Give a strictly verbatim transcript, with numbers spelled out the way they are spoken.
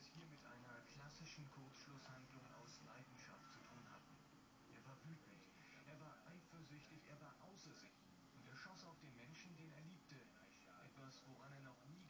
es hier mit einer klassischen Kurzschlusshandlung aus Leidenschaft zu tun hatten. Er war wütend, er war eifersüchtig, er war außer sich. Und er schoss auf den Menschen, den er liebte. Etwas, woran er noch nie